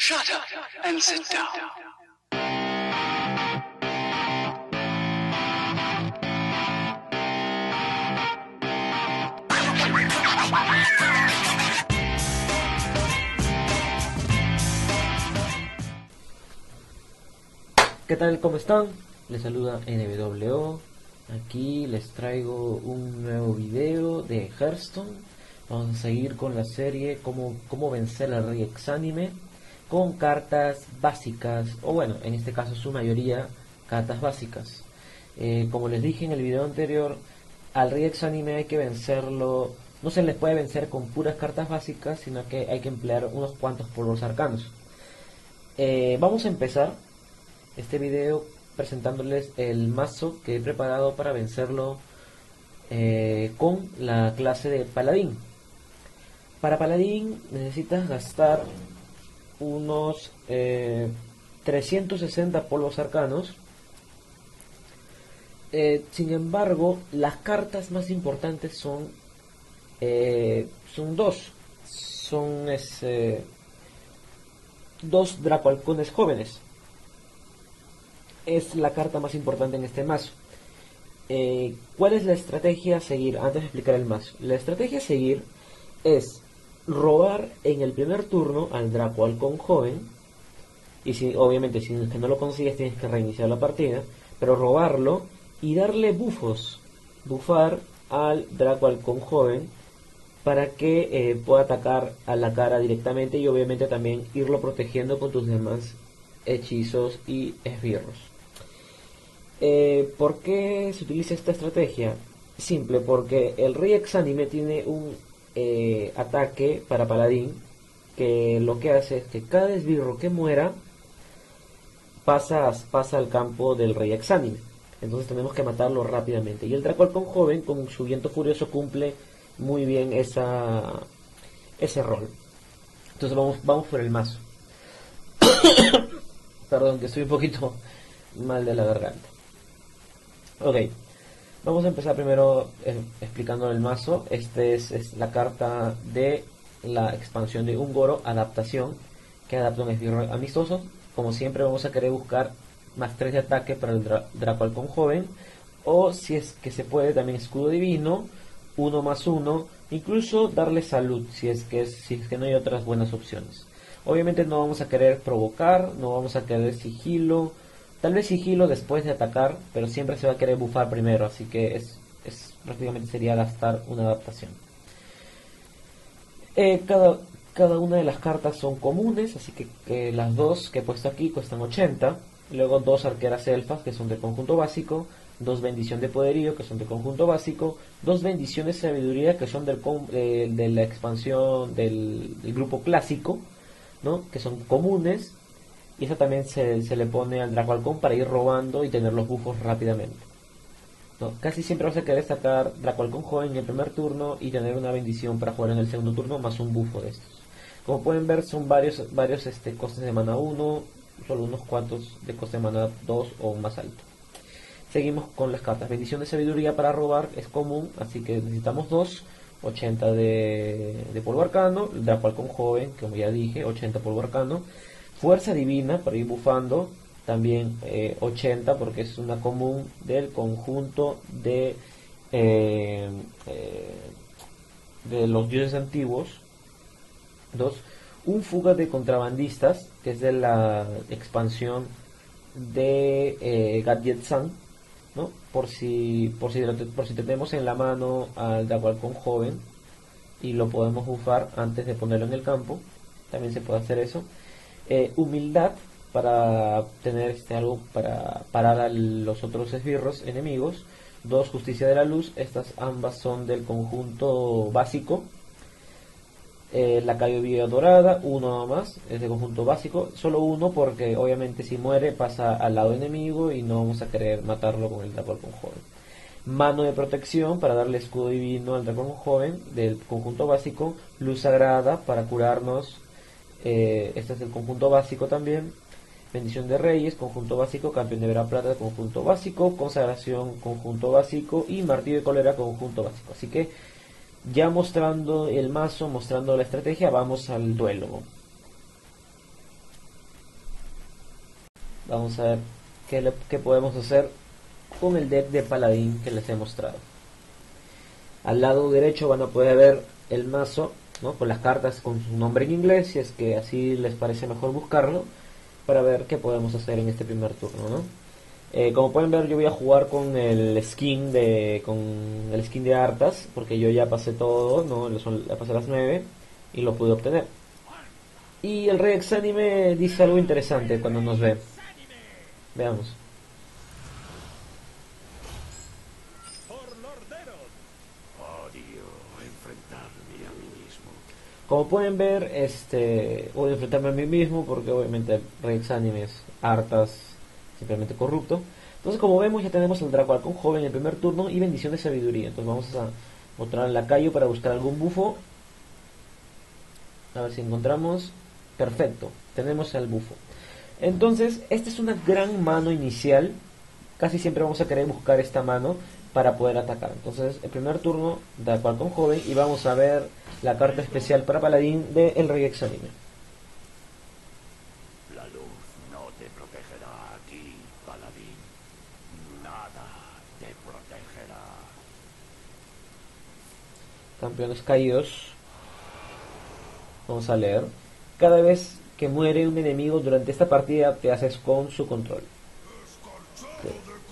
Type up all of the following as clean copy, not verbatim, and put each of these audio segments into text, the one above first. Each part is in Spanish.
Shut up and sit down. ¿Qué tal? ¿Cómo están? Les saluda NWO. Aquí les traigo un nuevo video de Hearthstone. Vamos a seguir con la serie cómo vencer al Rey Exánime con cartas básicas, o bueno, en este caso su mayoría cartas básicas. Como les dije en el video anterior, al Rey Exánime hay que vencerlo. No se les puede vencer con puras cartas básicas, sino que hay que emplear unos cuantos polvos arcanos. Vamos a empezar este video presentándoles el mazo que he preparado para vencerlo con la clase de paladín. Para paladín necesitas gastar unos 360 polvos arcanos. Sin embargo, las cartas más importantes son dos. Son dos Dracohalcones jóvenes. Es la carta más importante en este mazo. ¿Cuál es la estrategia a seguir? Antes de explicar el mazo, la estrategia a seguir es robar en el primer turno al Dracohalcón joven. Y obviamente si es que no lo consigues tienes que reiniciar la partida, pero robarlo y darle bufar al Dracohalcón joven para que pueda atacar a la cara directamente, y obviamente también irlo protegiendo con tus demás hechizos y esbirros. ¿Por qué se utiliza esta estrategia? Simple, porque el Rey Exánime tiene un ataque para paladín que lo que hace es que cada esbirro que muera pasa al campo del Rey Exánime. Entonces tenemos que matarlo rápidamente. Y el Dracohalcón joven con su viento furioso cumple muy bien ese rol. Entonces vamos por el mazo. Perdón, que estoy un poquito mal de la garganta. Ok, vamos a empezar primero explicando el mazo. Este es la carta de la expansión de Ungoro, adaptación, que adapta un esbirro amistoso. Como siempre vamos a querer buscar más 3 de ataque para el Dracohalcón joven, o si es que se puede también escudo divino, 1+1, incluso darle salud si es que no hay otras buenas opciones. Obviamente no vamos a querer provocar, no vamos a querer sigilo. Tal vez sigilo después de atacar, pero siempre se va a querer bufar primero, así que prácticamente sería gastar una adaptación. Cada una de las cartas son comunes, así que las dos que he puesto aquí cuestan 80. Luego dos arqueras elfas que son de conjunto básico, dos bendición de poderío que son de conjunto básico, dos bendiciones de sabiduría que son de la expansión del grupo clásico, ¿no? Que son comunes. Y esa también se le pone al Dracohalcón para ir robando y tener los bufos rápidamente, ¿no? Casi siempre vas a querer sacar Dracohalcón joven en el primer turno y tener una bendición para jugar en el segundo turno más un bufo de estos. Como pueden ver, son varios costes de mana 1, solo unos cuantos de coste de mana 2 o más alto. Seguimos con las cartas. Bendición de sabiduría para robar es común, así que necesitamos 2. 80 de polvo arcano. Dracohalcón joven, como ya dije, 80 polvo arcano. Fuerza divina para ir bufando, también 80 porque es una común del conjunto de los dioses antiguos. 2. Un fuga de contrabandistas, que es de la expansión de Gadget-san, ¿no? Por si tenemos en la mano al Dracohalcón joven y lo podemos bufar antes de ponerlo en el campo, también se puede hacer eso. Humildad para tener algo para parar a los otros esbirros enemigos. 2. Justicia de la luz, estas ambas son del conjunto básico. Lacayo Vía Dorada, 1 más, es de conjunto básico, solo 1 porque obviamente si muere pasa al lado enemigo y no vamos a querer matarlo con el Dracohalcón joven. Mano de protección para darle escudo divino al Dracohalcón joven del conjunto básico. Luz sagrada para curarnos. Este es el conjunto básico también. Bendición de Reyes, conjunto básico. Campeón de Vera Plata, conjunto básico. Consagración, conjunto básico. Y Martillo de Cólera, conjunto básico. Así que ya mostrando el mazo, mostrando la estrategia, vamos al duelo. Vamos a ver qué podemos hacer con el deck de paladín que les he mostrado. Al lado derecho van a poder ver el mazo, ¿no?, con las cartas con su nombre en inglés, si es que así les parece mejor buscarlo, para ver qué podemos hacer en este primer turno, ¿no? Como pueden ver, yo voy a jugar con el skin de Arthas, porque yo ya pasé todo, ¿no? Ya pasé las 9 y lo pude obtener. Y el Rey Exánime dice algo interesante cuando nos ve. Veamos. Como pueden ver, voy a enfrentarme a mí mismo porque obviamente el Rey Exánime es Arthas simplemente corrupto. Entonces, como vemos, ya tenemos el Draco Halcón joven en el primer turno y bendición de sabiduría. Entonces vamos a mostrar al lacayo para buscar algún bufo. A ver si encontramos. Perfecto, tenemos el bufo. Entonces, esta es una gran mano inicial. Casi siempre vamos a querer buscar esta mano para poder atacar. Entonces, el primer turno, Draco Halcón joven, y vamos a ver la carta especial para paladín de El Rey Exánime. La luz no te protegerá aquí, paladín. Nada te protegerá. Campeones caídos. Vamos a leer. Cada vez que muere un enemigo durante esta partida, te haces con su control. Okay.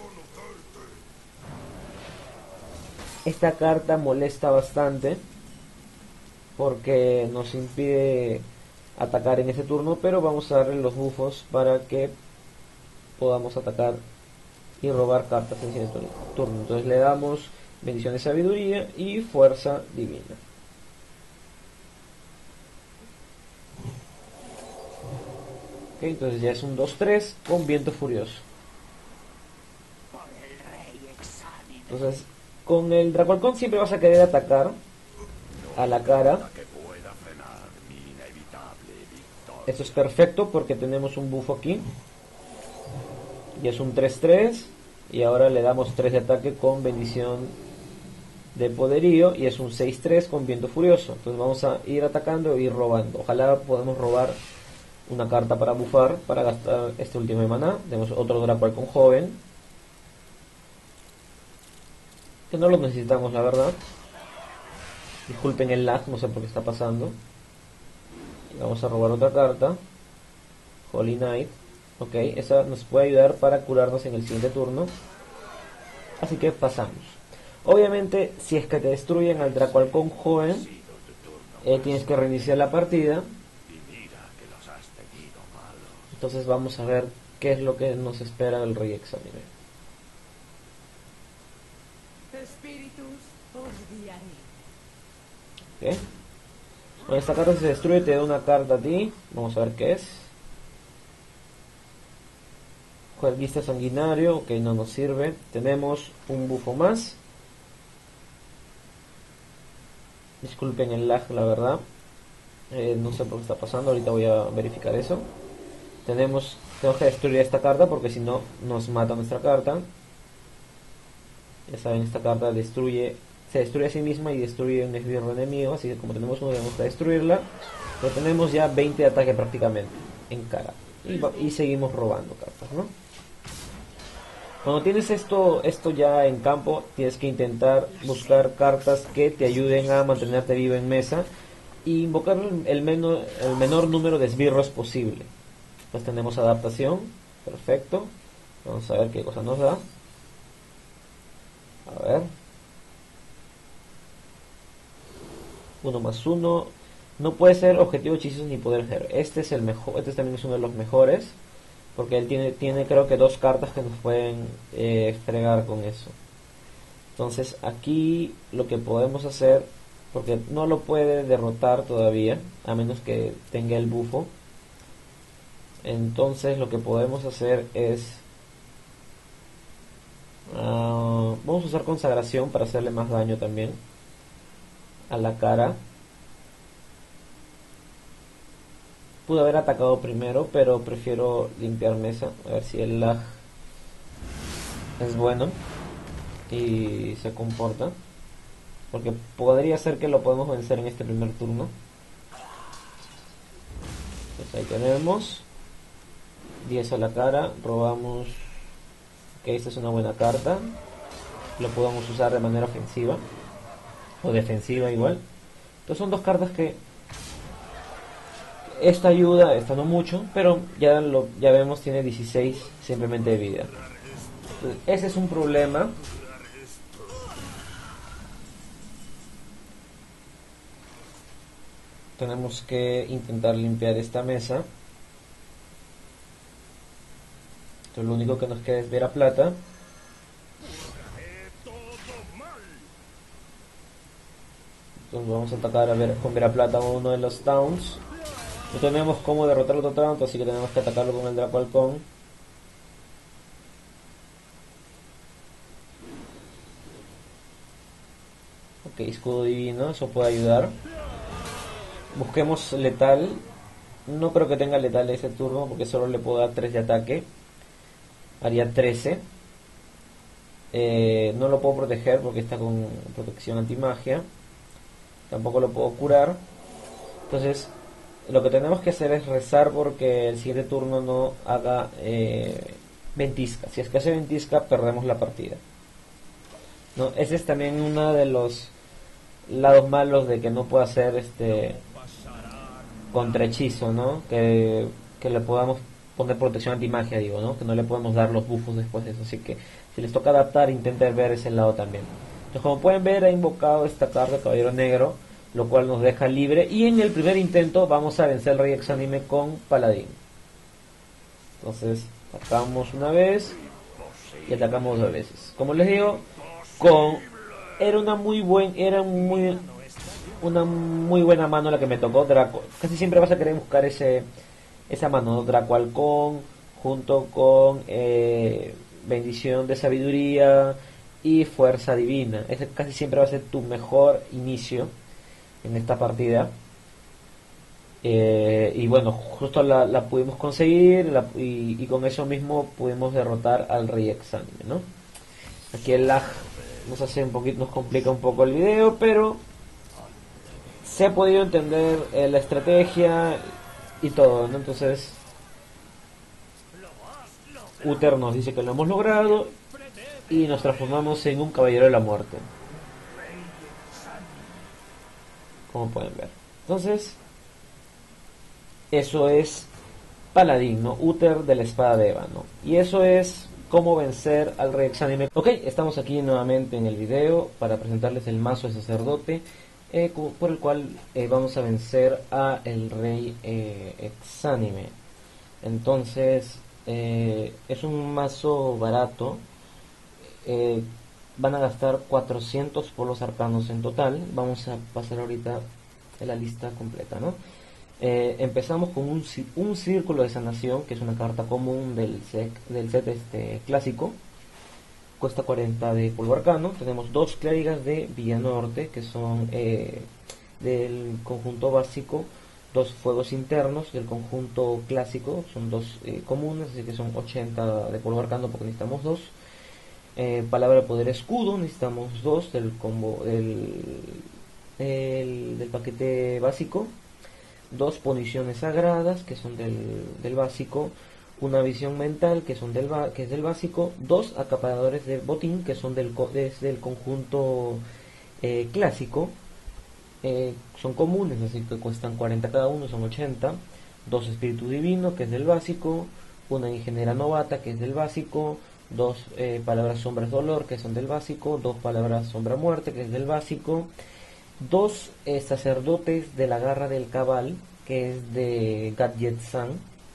Esta carta molesta bastante porque nos impide atacar en ese turno, pero vamos a darle los bufos para que podamos atacar y robar cartas en ese turno. Entonces le damos bendición de sabiduría y fuerza divina. Okay, entonces ya es un 2-3 con viento furioso. Entonces, con el Draco Halcón siempre vas a querer atacar a la cara. Esto es perfecto porque tenemos un bufo aquí. Y es un 3-3. Y ahora le damos 3 de ataque con bendición de poderío. Y es un 6-3 con viento furioso. Entonces vamos a ir atacando e ir robando. Ojalá podamos robar una carta para bufar, para gastar este último de maná. Tenemos otro Draco Halcón joven, que no lo necesitamos, la verdad. Disculpen el lag, no sé por qué está pasando. Y vamos a robar otra carta, Holy Knight. Ok, esa nos puede ayudar para curarnos en el siguiente turno. Así que pasamos. Obviamente, si es que te destruyen al Draco Halcón joven, tienes que reiniciar la partida. Entonces vamos a ver qué es lo que nos espera el Rey Exánime. Espíritus, os guiaré. ¿Okay? Bueno, esta carta se destruye, te da una carta a ti. Vamos a ver qué es. Jueguista sanguinario, ok, no nos sirve. Tenemos un bufo más. Disculpen el lag, la verdad. No sé por qué está pasando, ahorita voy a verificar eso. Tengo que destruir esta carta porque si no nos mata nuestra carta. Ya saben, esta carta se destruye a sí misma y destruye un esbirro enemigo. Así que como tenemos uno, debemos destruirla. Pero tenemos ya 20 de ataque prácticamente en cara. Y seguimos robando cartas, ¿no? Cuando tienes esto ya en campo, tienes que intentar buscar cartas que te ayuden a mantenerte vivo en mesa y invocar el menor número de esbirros posible. Pues tenemos adaptación, perfecto. Vamos a ver qué cosa nos da. A ver. 1+1. No puede ser objetivo, hechizos ni poder ser. Este es el mejor. Este también es uno de los mejores. Porque él tiene creo que 2 cartas que nos pueden fregar con eso. Entonces aquí lo que podemos hacer, porque no lo puede derrotar todavía, a menos que tenga el bufo. Entonces lo que podemos hacer es vamos a usar consagración para hacerle más daño también a la cara. Pude haber atacado primero, pero prefiero limpiar mesa, a ver si el lag es bueno y se comporta, porque podría ser que lo podemos vencer en este primer turno. Pues ahí tenemos. 10 a la cara, robamos, que esta es una buena carta, lo podemos usar de manera ofensiva o defensiva igual. Entonces son dos cartas que esta ayuda, esta no mucho, pero ya vemos tiene 16 simplemente de vida. Entonces, ese es un problema. Tenemos que intentar limpiar esta mesa. Entonces, lo único que nos queda es Vera Plata. Entonces vamos a atacar con Vera Plata uno de los towns. No tenemos cómo derrotar otro taunt, así que tenemos que atacarlo con el Draco Halcón. Ok, escudo divino, eso puede ayudar. Busquemos letal. No creo que tenga letal ese turno porque solo le puedo dar 3 de ataque. Haría 13. No lo puedo proteger porque está con protección antimagia. Tampoco lo puedo curar. Entonces lo que tenemos que hacer es rezar porque el siguiente turno no haga ventisca. Si es que hace ventisca, perdemos la partida, ¿no? Ese es también uno de los lados malos de que no pueda hacer contrahechizo, ¿no? Que le podamos poner protección antimagia, digo, ¿no? Que no le podemos dar los buffos después de eso. Así que si les toca adaptar, intenten ver ese lado también. Entonces, como pueden ver, ha invocado esta carta, Caballero Negro, lo cual nos deja libre. Y en el primer intento vamos a vencer al Rey Exánime con Paladín. Entonces, atacamos una vez y atacamos 2 veces. Como les digo, era una muy buena mano la que me tocó. Draco. Casi siempre vas a querer buscar esa mano, ¿no? Draco Halcón junto con bendición de sabiduría y fuerza divina. Ese casi siempre va a ser tu mejor inicio en esta partida. Y bueno, justo la pudimos conseguir y con eso mismo pudimos derrotar al Rey Exánime, ¿no? Aquí el lag nos complica un poco el video, pero se ha podido entender la estrategia y todo, ¿no? Entonces Uther nos dice que lo hemos logrado y nos transformamos en un Caballero de la Muerte, como pueden ver. Entonces eso es Paladín, ¿no? Uther de la espada de ébano. Y eso es cómo vencer al Rey Exánime. Ok, estamos aquí nuevamente en el video para presentarles el mazo de sacerdote, por el cual vamos a vencer a el Rey Exánime. Entonces es un mazo barato. Van a gastar 400 polos arcanos en total. Vamos a pasar ahorita la lista completa, ¿no? Empezamos con un círculo de sanación, que es una carta común del set clásico. Cuesta 40 de polvo arcano. Tenemos 2 clérigas de Villanorte, que son del conjunto básico. 2 fuegos internos del conjunto clásico, son 2 comunes, así que son 80 de polvo arcano porque necesitamos 2. Palabra de poder escudo, necesitamos 2 del combo del paquete básico. 2 puniciones sagradas, que son del básico. Una visión mental, que es del básico. 2 acaparadores de botín, que son del conjunto clásico. Son comunes, así que cuestan 40 cada uno, son 80. 2 espíritu divino, que es del básico. Una ingeniera novata, que es del básico. 2 palabras sombras dolor, que son del básico. 2 palabras sombra muerte, que es del básico. 2 sacerdotes de la garra del cabal, que es de Gadget San.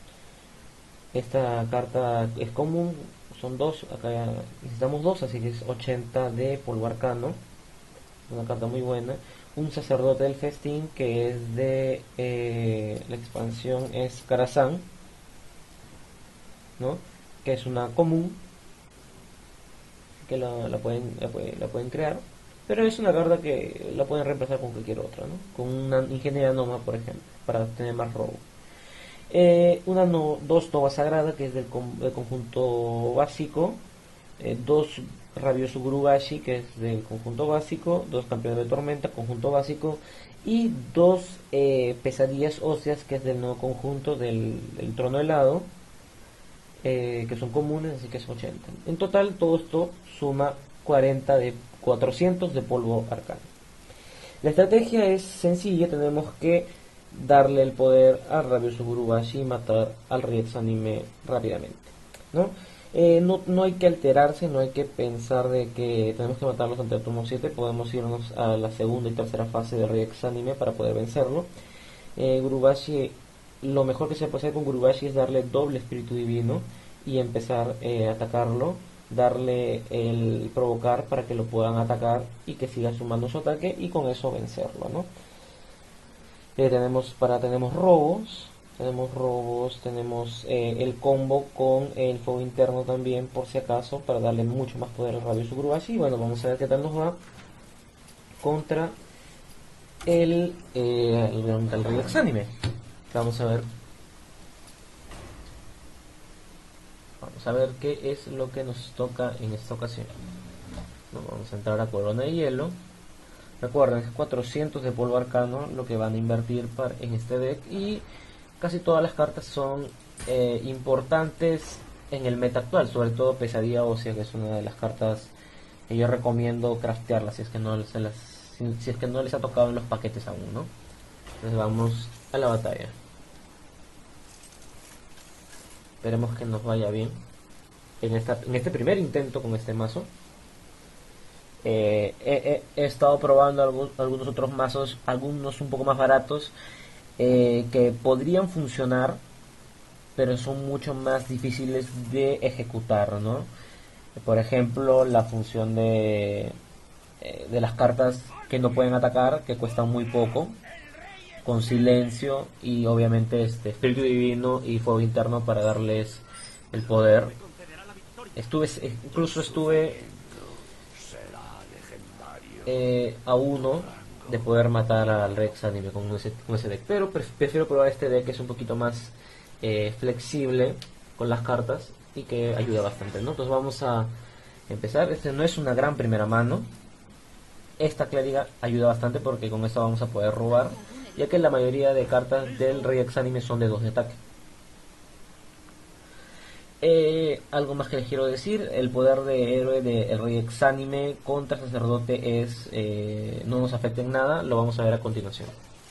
Esta carta es común, son 2, acá necesitamos 2, así que es 80 de polvo arcano. Una carta muy buena. Un sacerdote del festín, que es de la expansión es Karazhan, ¿no? Que es una común, que la pueden crear. Pero es una carta que la pueden reemplazar con cualquier otra, ¿no? Con una ingeniera noma, por ejemplo, para tener más robo. 2 nova sagrada, que es del conjunto básico. 2 rabioso Gurugashi, que es del conjunto básico. 2 campeones de tormenta, conjunto básico. Y 2 pesadillas óseas, que es del nuevo conjunto del trono helado. que son comunes, así que es 80. En total todo esto suma 400 de polvo arcano. La estrategia es sencilla, tenemos que darle el poder al rabioso Gurubashi y matar al rey exánime rápidamente, ¿no? No hay que alterarse, no hay que pensar de que tenemos que matarlos ante el turno 7, podemos irnos a la segunda y tercera fase del rey exánime para poder vencerlo. Gurubashi, lo mejor que se puede hacer con Gurubashi es darle doble espíritu divino y empezar a atacarlo, darle el provocar para que lo puedan atacar y que siga sumando su ataque y con eso vencerlo, ¿no? Tenemos robos, tenemos el combo con el fuego interno también por si acaso para darle mucho más poder al rabioso Gurubashi. Y bueno, vamos a ver qué tal nos va contra el rey exánime. Vamos a ver qué es lo que nos toca en esta ocasión. Vamos a entrar a Corona de Hielo. Recuerden, es 400 de polvo arcano lo que van a invertir en este deck, y casi todas las cartas son importantes en el meta actual, sobre todo Pesadilla Ósea, que es una de las cartas que yo recomiendo craftearla si es que no les ha tocado en los paquetes aún, ¿no? Entonces vamos a la batalla. Esperemos que nos vaya bien en este primer intento con este mazo. He estado probando algunos otros mazos, algunos un poco más baratos, que podrían funcionar, pero son mucho más difíciles de ejecutar, ¿no? Por ejemplo, la función de las cartas que no pueden atacar, que cuestan muy poco, con silencio y obviamente espíritu divino y fuego interno para darles el poder. Incluso estuve a uno de poder matar al rey exánime con ese deck, pero prefiero probar este deck que es un poquito más flexible con las cartas y que ayuda bastante, ¿no? Entonces vamos a empezar. Este no es una gran primera mano. Esta clériga ayuda bastante porque con esto vamos a poder robar, ya que la mayoría de cartas del rey exánime son de 2 de ataque. Algo más que les quiero decir: el poder de héroe del rey exánime contra sacerdote no nos afecta en nada, lo vamos a ver a continuación.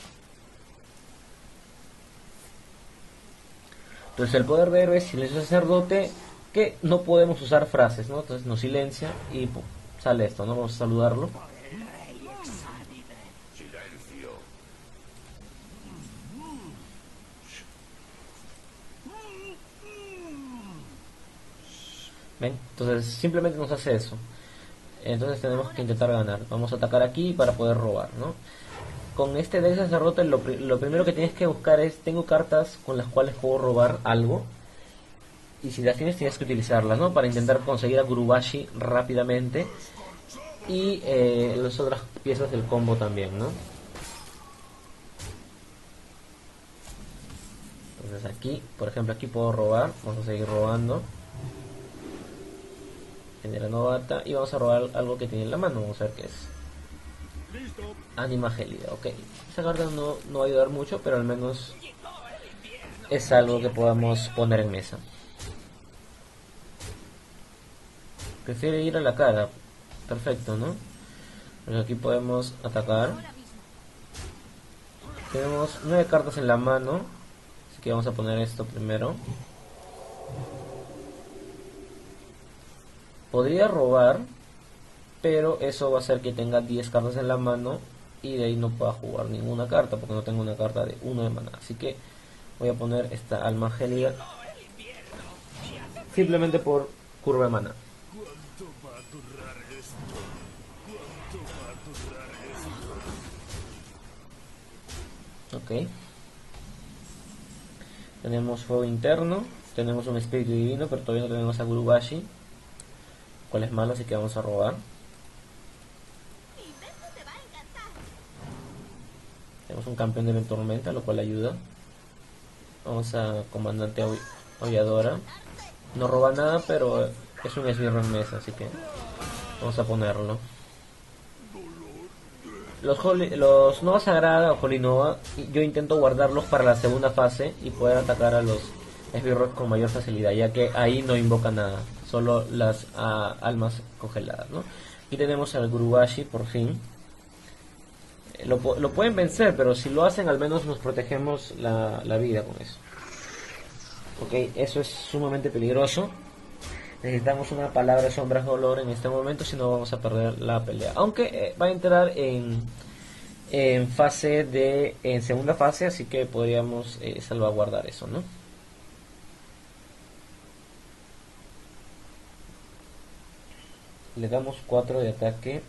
Entonces el poder de héroe es silencio sacerdote, que no podemos usar frases, ¿no? Entonces nos silencia y pum, sale esto, ¿no? Vamos a saludarlo. ¿Ven? Entonces simplemente nos hace eso. Entonces tenemos que intentar ganar. Vamos a atacar aquí para poder robar, ¿no? Con este deck sacerdote lo primero que tienes que buscar es: tengo cartas con las cuales puedo robar algo, y si las tienes que utilizarlas, ¿no? Para intentar conseguir a Gurubashi rápidamente y las otras piezas del combo también, ¿no? Entonces aquí, por ejemplo, aquí puedo robar. Vamos a seguir robando. Genera novata y vamos a robar algo que tiene en la mano. Vamos a ver qué es. Anima gélida, ok. Esta carta no va a ayudar mucho, pero al menos es algo que podamos poner en mesa. Prefiere ir a la cara. Perfecto, ¿no? Pues aquí podemos atacar. Tenemos 9 cartas en la mano, así que vamos a poner esto primero. Podría robar, pero eso va a hacer que tenga 10 cartas en la mano y de ahí no pueda jugar ninguna carta, porque no tengo una carta de 1 de maná. Así que voy a poner esta alma gélida simplemente por curva de maná. Ok. Tenemos fuego interno, tenemos un espíritu divino, pero todavía no tenemos a Gurubashi, cual es malo, así que vamos a robar. Tenemos un campeón de tormenta, lo cual ayuda. Vamos a comandante aulladora. No roba nada, pero es un esbirro en mesa, así que vamos a ponerlo. Los Nova Sagrada o Holy Nova, yo intento guardarlos para la segunda fase y poder atacar a los esbirros con mayor facilidad, ya que ahí no invoca nada, solo las almas congeladas, ¿no? Y tenemos al Gurubashi por fin. Lo pueden vencer, pero si lo hacen al menos nos protegemos la vida con eso. Ok, eso es sumamente peligroso. Necesitamos una palabra de sombras dolor en este momento, si no vamos a perder la pelea. Aunque va a entrar en segunda fase, así que podríamos salvaguardar eso, ¿no? Le damos 4 de ataque.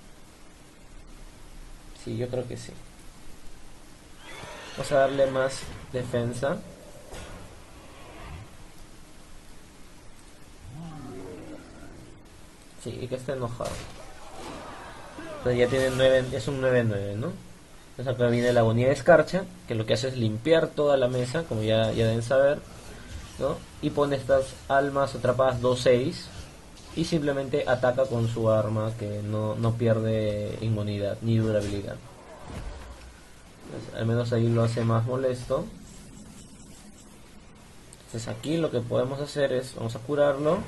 Sí, yo creo que sí. Vamos a darle más defensa. Sí, y que esté enojado. Entonces ya tiene 9, es un 9-9, ¿no? Entonces acá viene la agonía de escarcha, que lo que hace es limpiar toda la mesa, como ya deben saber, ¿no? Y pone estas almas atrapadas 2-6 y simplemente ataca con su arma, que no pierde inmunidad ni durabilidad. Entonces, al menos ahí lo hace más molesto. Entonces aquí lo que podemos hacer es, vamos a curarlo.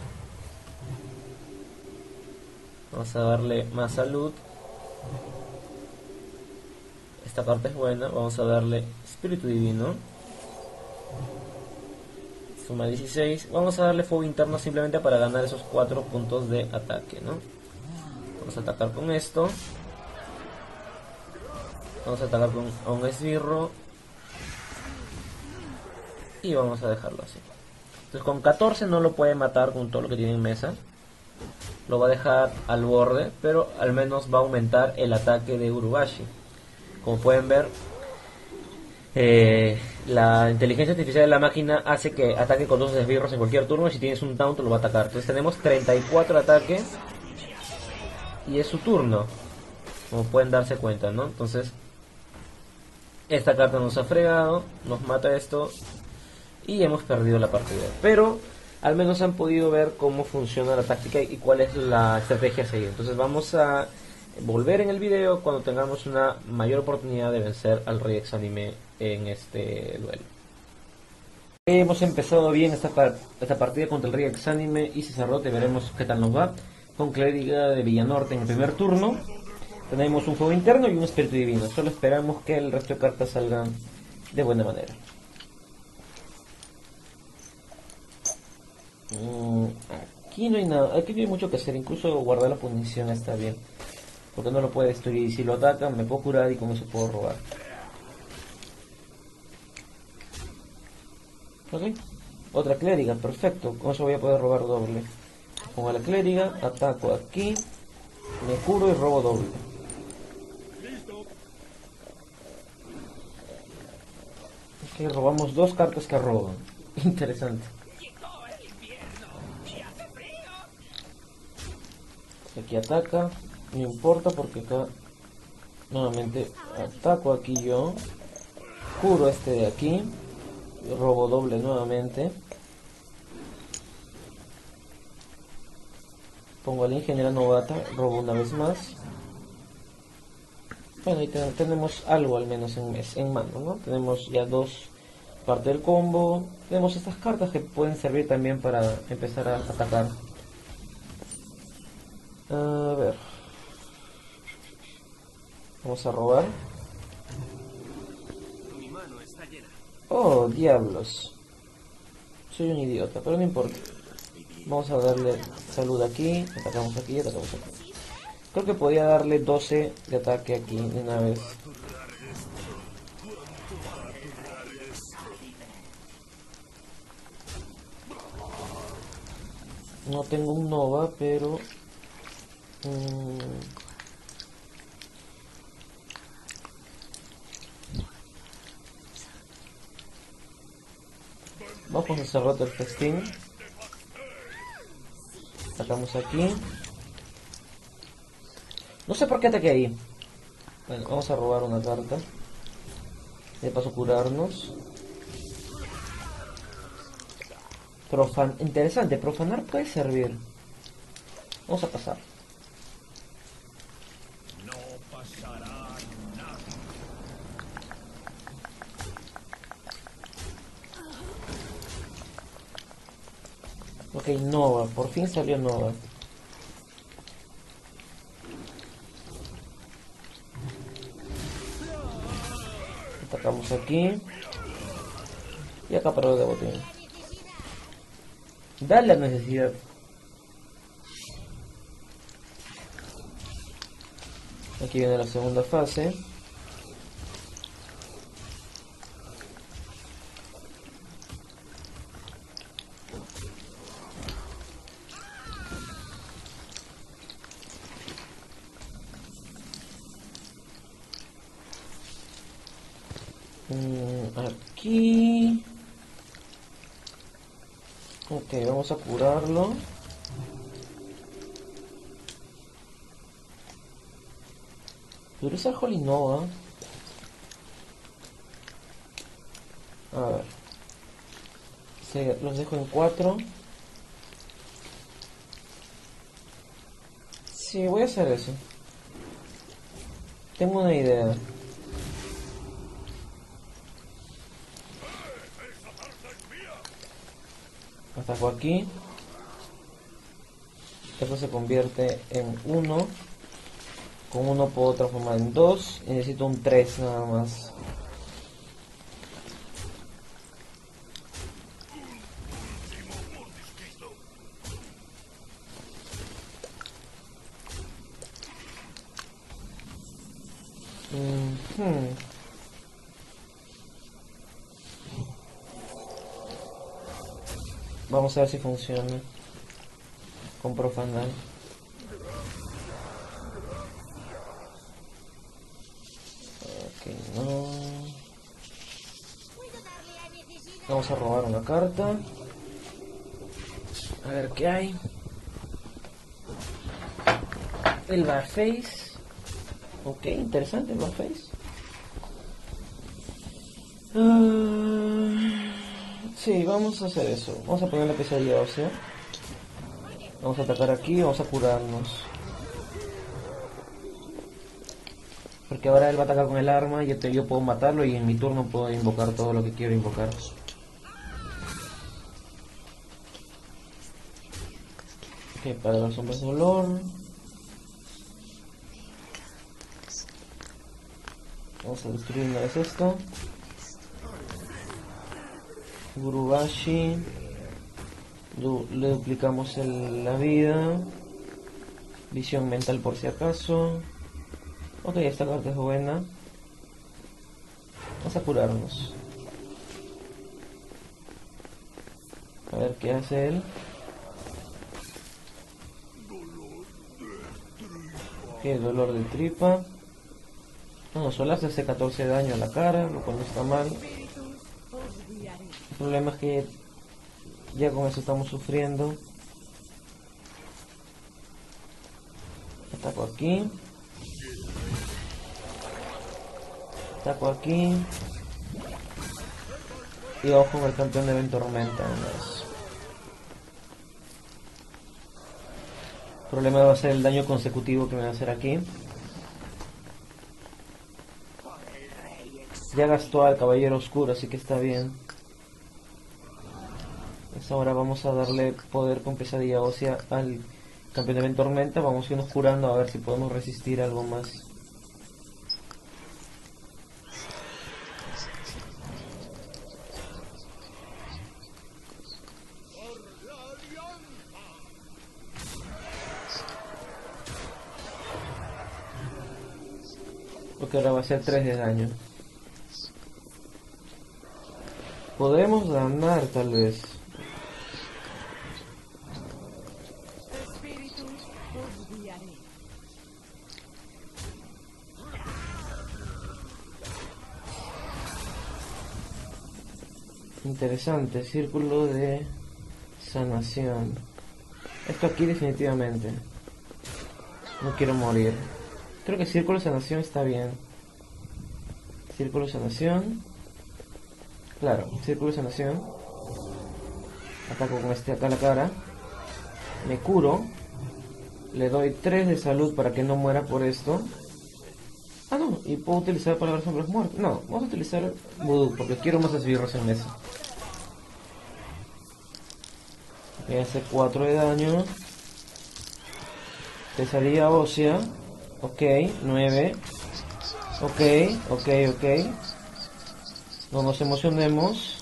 Vamos a darle más salud. Esta parte es buena. Vamos a darle espíritu divino. Suma 16. Vamos a darle fuego interno simplemente para ganar esos 4 puntos de ataque, ¿no? Vamos a atacar con esto. Vamos a atacar con un esbirro. Y vamos a dejarlo así. Entonces con 14 no lo puede matar con todo lo que tiene en mesa. Lo va a dejar al borde, pero al menos va a aumentar el ataque de Gurubashi. Como pueden ver, la inteligencia artificial de la máquina hace que ataque con 2 esbirros en cualquier turno, y si tienes un taunt lo va a atacar. Entonces tenemos 34 ataques y es su turno, como pueden darse cuenta, ¿no? Entonces esta carta nos ha fregado, nos mata esto y hemos perdido la partida. Pero al menos han podido ver cómo funciona la táctica y cuál es la estrategia a seguir. Entonces vamos a volver en el video cuando tengamos una mayor oportunidad de vencer al Rey Exánime en este duelo. Hemos empezado bien esta partida contra el Rey Exánime y Sacerdote. Veremos qué tal nos va. Con Clériga de Villanorte en el primer turno. Tenemos un fuego interno y un espíritu divino. Solo esperamos que el resto de cartas salgan de buena manera. Aquí no hay nada, aquí no hay mucho que hacer, incluso guardar la punición está bien, porque no lo puede destruir, y si lo atacan me puedo curar y con eso puedo robar. Ok, otra clériga, perfecto, con eso voy a poder robar doble. Pongo a la clériga, ataco aquí, me curo y robo doble. Ok, robamos 2 cartas que roban. Interesante. Aquí ataca, no importa porque acá nuevamente ataco aquí yo, curo este de aquí, robo doble nuevamente, pongo a la ingeniera novata, robo una vez más. Bueno, ahí tenemos algo al menos en mano, ¿no? Tenemos ya 2 partes del combo, tenemos estas cartas que pueden servir también para empezar a atacar. A ver, vamos a robar. Oh, diablos. Soy un idiota, pero no importa. Vamos a darle salud aquí, atacamos aquí, atacamos aquí. Creo que podía darle 12 de ataque aquí de una vez. No tengo un Nova, pero... vamos con Sacerdote del Festín. Atacamos aquí. No sé por qué ataqué ahí. Bueno, vamos a robar una carta. De paso curarnos. Interesante, profanar puede servir. Vamos a pasar. Ok, Nova, por fin salió Nova. Atacamos aquí. Y acá para de botín. Da la necesidad. Aquí viene la segunda fase. Aquí. Ok, vamos a curarlo. Pero esa Holy Nova. A ver. Los dejo en 4. Sí, voy a hacer eso. Tengo una idea. Ataco aquí. Esto se convierte en 1. Con 1 puedo transformar en 2. Y necesito un 3 nada más. Vamos a ver si funciona con profanar. Ok, no. Vamos a robar una carta. A ver qué hay. El Barface. Ok, interesante el Barface. Sí, vamos a hacer eso. Vamos a poner la pesadilla ósea. Vamos a atacar aquí, vamos a curarnos. Porque ahora él va a atacar con el arma y yo puedo matarlo y en mi turno puedo invocar todo lo que quiero invocar. Ok, para las sombras de dolor. Vamos a destruir una vez esto. Gurubashi. Le duplicamos la vida. Visión mental por si acaso. Ok, esta carta es buena. Vamos a curarnos. A ver qué hace él. Ok, dolor de tripa. No, solo hace 14 de daño a la cara, lo cual no está mal. El problema es que ya con eso estamos sufriendo. Ataco aquí. Ataco aquí. Y vamos con el campeón de Ventormenta. El problema va a ser el daño consecutivo que me va a hacer aquí. Ya gastó al Caballero Oscuro, así que está bien. Pues ahora vamos a darle poder con pesadilla ósea al campeón de Ventormenta. Vamos a irnos curando a ver si podemos resistir algo más. Porque ahora va a ser 3 de daño. Podremos ganar tal vez. Interesante, círculo de sanación. Esto aquí definitivamente. No quiero morir. Creo que círculo de sanación está bien. Círculo de sanación. Claro, círculo de sanación. Ataco con este acá a la cara. Me curo. Le doy 3 de salud para que no muera por esto. Ah, no, y puedo utilizar palabras sombras muertas. No, vamos a utilizar Voodoo porque quiero más esbirros en eso. Me hace 4 de daño. Pesadilla ósea. Ok, 9. Ok. No nos emocionemos.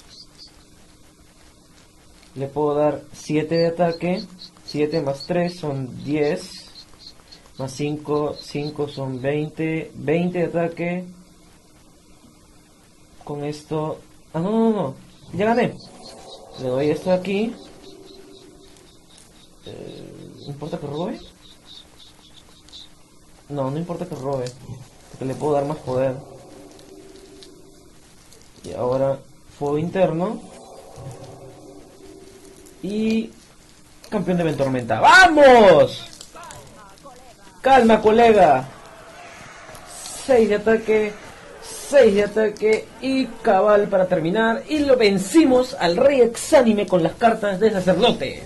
Le puedo dar 7 de ataque. 7 más 3 son 10. Más 5 son 20. 20 de ataque. Con esto... Ah, no. Ya gané. Le doy esto de aquí. ¿No importa que robe? No importa que robe. Porque le puedo dar más poder. Y ahora fuego interno. Y campeón de Ventormenta. ¡Vamos! Calma, colega. 6 de ataque. 6 de ataque y cabal para terminar. Y lo vencimos al rey exánime con las cartas de sacerdote.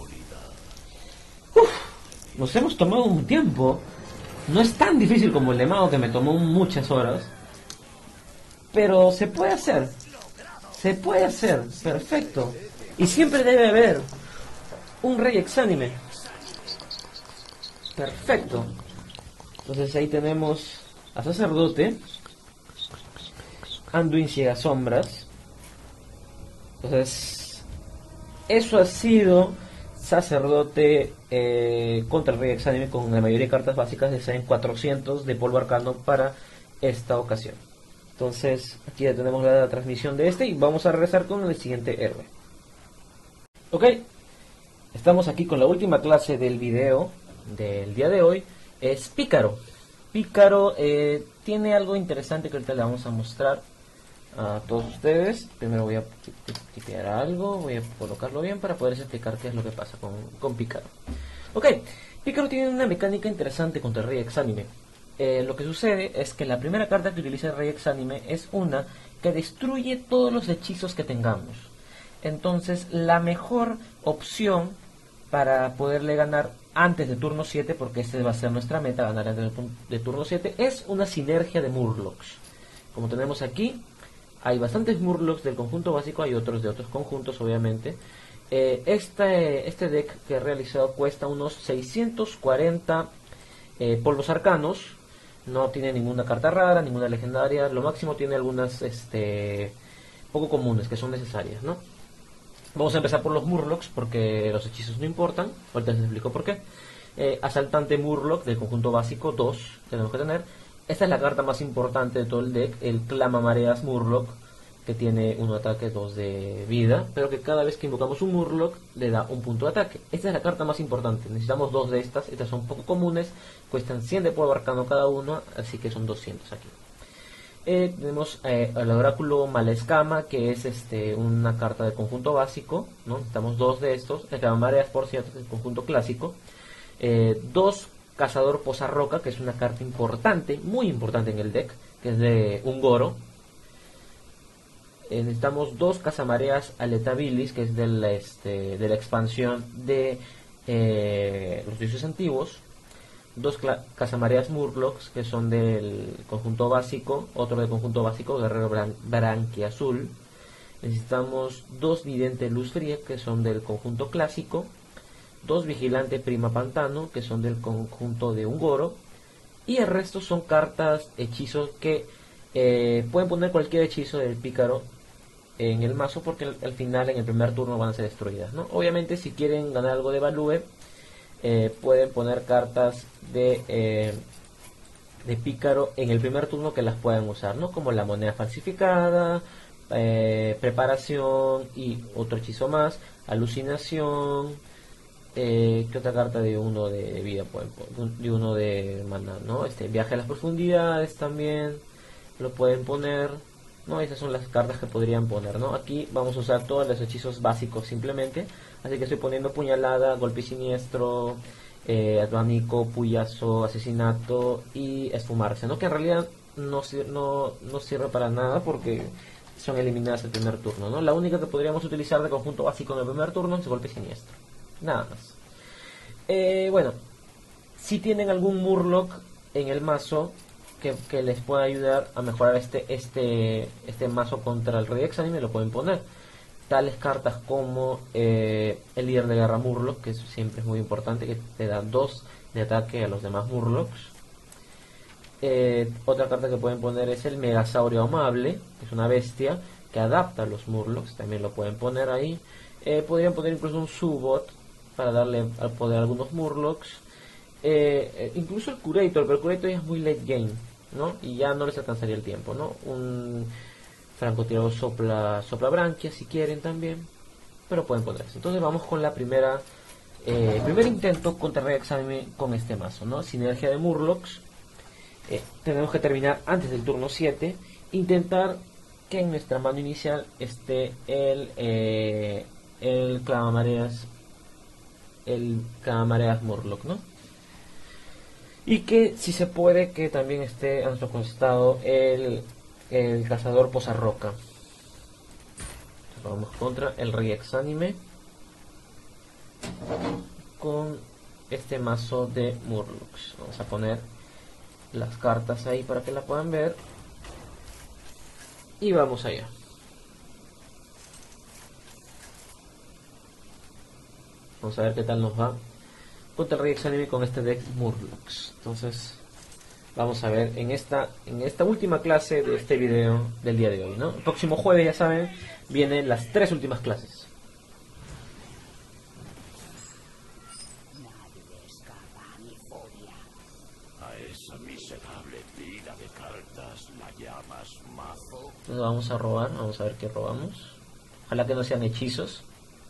Nos hemos tomado un tiempo. No es tan difícil como el de mago, que me tomó muchas horas. Pero se puede hacer. Se puede hacer. Perfecto. Y siempre debe haber un rey exánime. Perfecto. Entonces ahí tenemos a sacerdote. Anduin ciega sombras. Entonces, eso ha sido sacerdote contra el rey exánime, con la mayoría de cartas básicas de 400 de polvo arcano para esta ocasión. Entonces, aquí ya tenemos la transmisión de este y vamos a regresar con el siguiente héroe. Ok, estamos aquí con la última clase del video del día de hoy. Es Pícaro. Pícaro tiene algo interesante que ahorita le vamos a mostrar a todos ustedes. Primero voy a tipear algo, voy a colocarlo bien para poder explicar qué es lo que pasa con Pícaro. Ok, Pícaro tiene una mecánica interesante contra el rey exánime. Lo que sucede es que la primera carta que utiliza el rey exánime es una que destruye todos los hechizos que tengamos. Entonces la mejor opción para poderle ganar antes de turno 7, porque este va a ser nuestra meta, ganar antes de turno 7, es una sinergia de Murlocs. Como tenemos aquí, hay bastantes Murlocs del conjunto básico, hay otros de otros conjuntos obviamente. Este deck que he realizado cuesta unos 640 polvos arcanos. No tiene ninguna carta rara, ninguna legendaria. Lo máximo tiene algunas poco comunes que son necesarias, ¿no? Vamos a empezar por los Murlocs porque los hechizos no importan. Ahorita les explico por qué. Asaltante Murloc del conjunto básico 2 tenemos que tener. Esta es la carta más importante de todo el deck, el Clama Mareas Murloc, que tiene 1 ataque, 2 de vida, pero que cada vez que invocamos un Murloc le da un punto de ataque. Esta es la carta más importante, necesitamos 2 de estas son poco comunes, cuestan 100 de polvo arcano cada uno, así que son 200 aquí. Tenemos el Oráculo Malescama, que es una carta de conjunto básico, ¿no? Necesitamos 2 de estos. El Clama Mareas, por cierto, es el conjunto clásico. 2 Cazador Posarroca, que es una carta importante, muy importante en el deck, que es de un Goro. Necesitamos 2 Cazamareas Aletabilis, que es de la expansión de los dioses antiguos. 2 Cazamareas Murlocs, que son del conjunto básico. Otro del conjunto básico, Guerrero Branquiazul. Necesitamos 2 Vidente Luz Fría, que son del conjunto clásico. 2 Vigilante Prima Pantano, que son del conjunto de un Goro. Y el resto son cartas, hechizos que pueden poner cualquier hechizo del Pícaro en el mazo, porque al final, en el primer turno, van a ser destruidas, ¿no? Obviamente, si quieren ganar algo de value, pueden poner cartas de Pícaro en el primer turno que las puedan usar, ¿no? Como la moneda falsificada, preparación y otro hechizo más, alucinación. ¿Qué otra carta de 1 de vida pueden poner? De 1 de mana, ¿no? Viaje a las profundidades también lo pueden poner, ¿no? Esas son las cartas que podrían poner, ¿no? Aquí vamos a usar todos los hechizos básicos simplemente, así que estoy poniendo puñalada, golpe siniestro, abanico, puyazo, asesinato y esfumarse, ¿no? Que en realidad no sirve para nada porque son eliminadas el primer turno, ¿no? La única que podríamos utilizar de conjunto básico en el primer turno es golpe siniestro. Nada más. Bueno, si tienen algún Murloc en el mazo que les pueda ayudar a mejorar este mazo contra el rey exánime, lo pueden poner. tales cartas como el líder de guerra Murloc, que siempre es muy importante, que te da 2 de ataque a los demás Murlocs. Otra carta que pueden poner es el Megasaurio Amable, que es una bestia que adapta a los Murlocs, también lo pueden poner ahí. Podrían poner incluso un Subot para darle al poder a algunos Murlocs. Incluso el Curator, pero el Curator ya es muy late game, ¿no? Y ya no les alcanzaría el tiempo, ¿no? Un francotirador sopla branquia si quieren también, pero pueden ponerse. Entonces vamos con la primera primer intento contra Rex Anime con este mazo, ¿no? Sinergia de Murlocs. Tenemos que terminar antes del turno 7. Intentar que en nuestra mano inicial esté el clavamareas Murloc, ¿no? Y que si se puede que también esté a nuestro costado el cazador Posarroca. Vamos contra el Rex Anime con este mazo de Murlocs. Vamos a poner las cartas ahí para que la puedan ver y vamos allá. Vamos a ver qué tal nos va contra el Rex Anime con este deck Murlocs. Entonces vamos a ver en esta última clase de este video del día de hoy, ¿no? El próximo jueves, ya saben, vienen las 3 últimas clases. Entonces vamos a robar, vamos a ver qué robamos. Ojalá que no sean hechizos,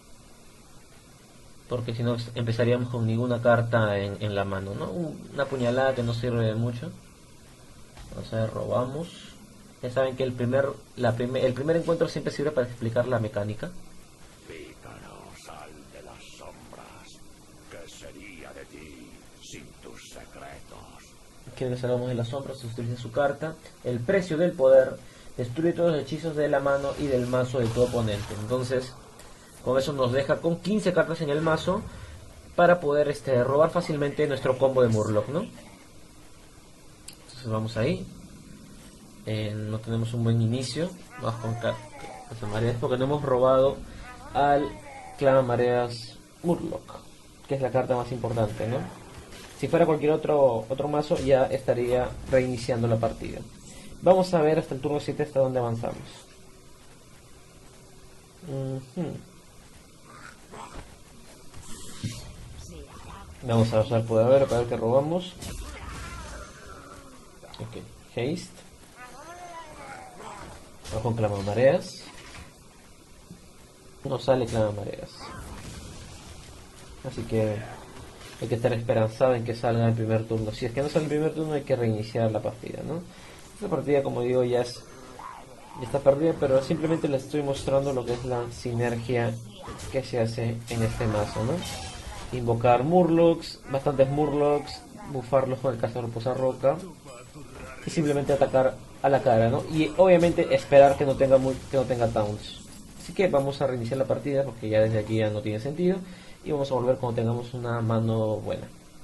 porque si no empezaríamos con ninguna carta en la mano, ¿no? Una puñalada que no sirve de mucho. Vamos a ver, robamos. Ya saben que el primer encuentro siempre sirve para explicar la mecánica. Pícaro, sal de las sombras. ¿Qué sería de ti sin tus secretos? Quiere que salgamos de las sombras, se utiliza su carta. El precio del poder destruye todos los hechizos de la mano y del mazo de tu oponente. Entonces, con eso nos deja con 15 cartas en el mazo para poder robar fácilmente nuestro combo de Murloc, ¿no? Entonces vamos ahí. No tenemos un buen inicio. Vamos con mareas porque no hemos robado al Clavamareas Murloc, que es la carta más importante, ¿no? Si fuera cualquier otro mazo ya estaría reiniciando la partida. Vamos a ver hasta el turno 7 hasta dónde avanzamos. Vamos a usar poder para ver qué robamos. Ok, haste. Vamos con clavamareas. No sale clavamareas. Así que hay que estar esperanzado en que salga el primer turno. Si es que no sale el primer turno hay que reiniciar la partida, ¿no? Esta partida, como digo, ya está perdida, pero simplemente les estoy mostrando lo que es la sinergia que se hace en este mazo, ¿no? Invocar Murlocs, bastantes Murlocs, bufarlos con el cazador Posarroca y simplemente atacar a la cara, ¿no? Y obviamente esperar que no tenga taunts. Así que vamos a reiniciar la partida porque ya desde aquí ya no tiene sentido y vamos a volver cuando tengamos una mano buena.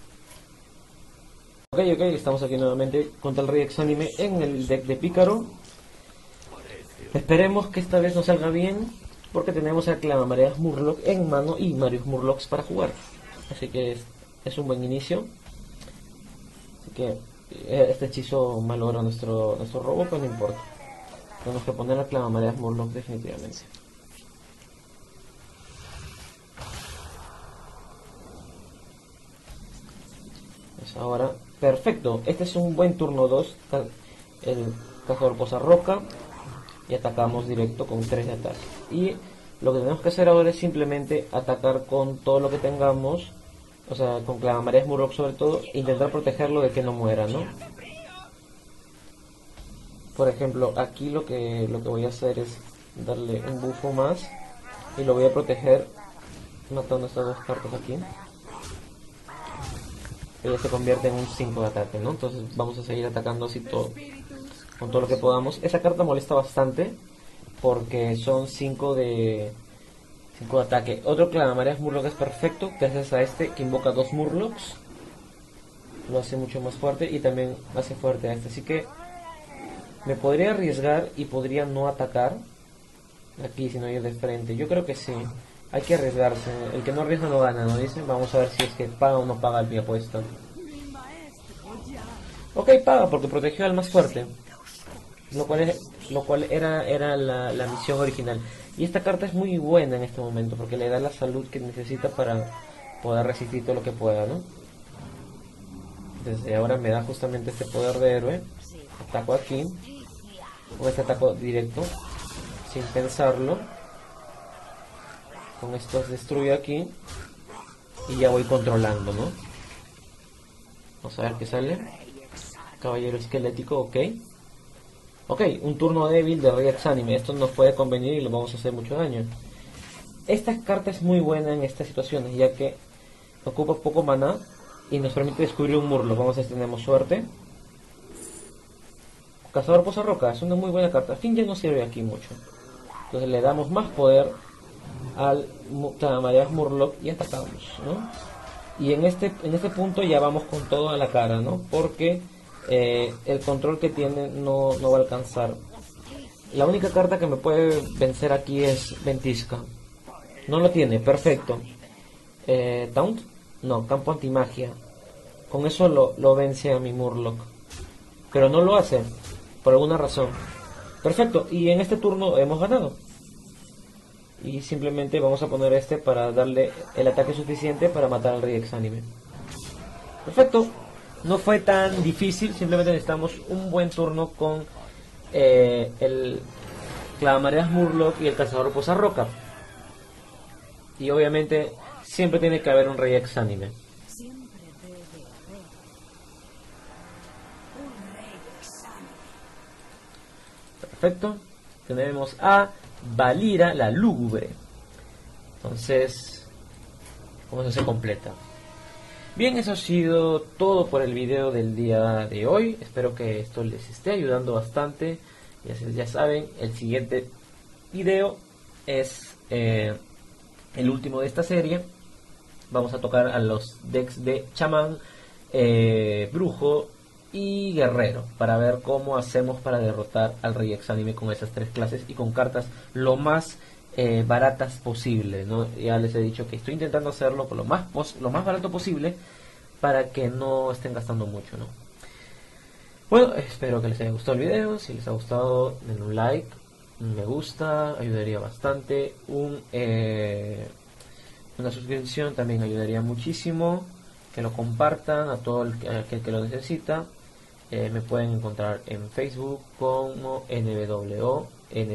Ok, estamos aquí nuevamente contra el Rex Anime en el deck de Pícaro. Esperemos que esta vez nos salga bien, porque tenemos a Clavamareas Murloc en mano y varios Murlocs para jugar. Así que es un buen inicio. Así que este hechizo malogra nuestro robo, pero no importa. Tenemos que poner a Clavamareas Murloc definitivamente. Pues ahora, perfecto. Este es un buen turno 2. El cazador Posarroca. Y atacamos directo con 3 de ataque. Y lo que tenemos que hacer ahora es simplemente atacar con todo lo que tengamos, o sea, con Clavamareas Murloc sobre todo, e intentar protegerlo de que no muera, ¿no? Por ejemplo, aquí lo que voy a hacer es darle un bufo más y lo voy a proteger matando estas 2 cartas aquí. Ella se convierte en un 5 de ataque, ¿no? Entonces vamos a seguir atacando así todo, con todo lo que podamos. Esa carta molesta bastante porque son 5 de ataque. Otro Clavamareas Murloc es perfecto gracias a este que invoca 2 Murlocs. Lo hace mucho más fuerte y también hace fuerte a este. Así que me podría arriesgar y podría no atacar Aquí, si no ir de frente. Yo creo que sí. Hay que arriesgarse. El que no arriesga no gana, ¿no dicen? Vamos a ver si es que paga o no paga mi apuesta. Ok, paga porque protegió al más fuerte. Lo cual era la misión original. Y esta carta es muy buena en este momento porque le da la salud que necesita para poder resistir todo lo que pueda, ¿no? Desde ahora me da justamente este poder de héroe. Ataco aquí. Con este ataco directo. Sin pensarlo. Con esto destruyo aquí. Y ya voy controlando, ¿no? Vamos a ver qué sale. Caballero esquelético, ok. Ok, un turno débil de Rey Exánime. Esto nos puede convenir y le vamos a hacer mucho daño. Esta carta es muy buena en estas situaciones, ya que ocupa poco maná y nos permite descubrir un Murloc. Vamos a ver si tenemos suerte. Cazador Posarroca, es una muy buena carta. Fin ya no sirve aquí mucho. Entonces le damos más poder al Tamaya's Murloc y atacamos, ¿no? Y en este punto ya vamos con todo a la cara, ¿no? Porque el control que tiene no va a alcanzar. La única carta que me puede vencer aquí es Ventisca. No lo tiene, perfecto. Taunt, no, campo antimagia. Con eso lo vence a mi Murloc. Pero no lo hace, por alguna razón. Perfecto, y en este turno hemos ganado. Y simplemente vamos a poner este para darle el ataque suficiente para matar al Rey Exánime. Perfecto. No fue tan difícil, simplemente necesitamos un buen turno con el Clavamareas Murloc y el Cazador Posarroca. Y obviamente siempre tiene que haber un Rey Exánime. Perfecto. Tenemos a Valira la Lúgubre. Entonces, ¿cómo eso se completa? Bien, eso ha sido todo por el video del día de hoy. Espero que esto les esté ayudando bastante. Ya saben, el siguiente video es el último de esta serie. Vamos a tocar a los decks de chamán, brujo y guerrero, para ver cómo hacemos para derrotar al Rey Exánime con esas tres clases y con cartas lo más baratas posible, ¿no? Ya les he dicho que estoy intentando hacerlo por lo más barato posible para que no estén gastando mucho, ¿no? Bueno, espero que les haya gustado el video. Si les ha gustado, denle un like, un me gusta, ayudaría bastante. Una suscripción también ayudaría muchísimo. Que lo compartan a todo aquel que lo necesita. Me pueden encontrar en Facebook como NWO,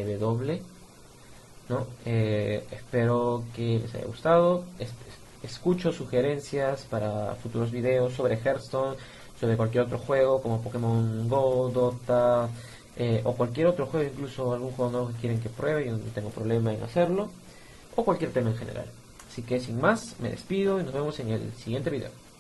¿no? Espero que les haya gustado. Escucho sugerencias para futuros videos sobre Hearthstone, sobre cualquier otro juego como Pokémon Go, Dota, o cualquier otro juego, incluso algún juego nuevo que quieren que pruebe. Yo no tengo problema en hacerlo, o cualquier tema en general. Así que sin más, me despido y nos vemos en el siguiente video.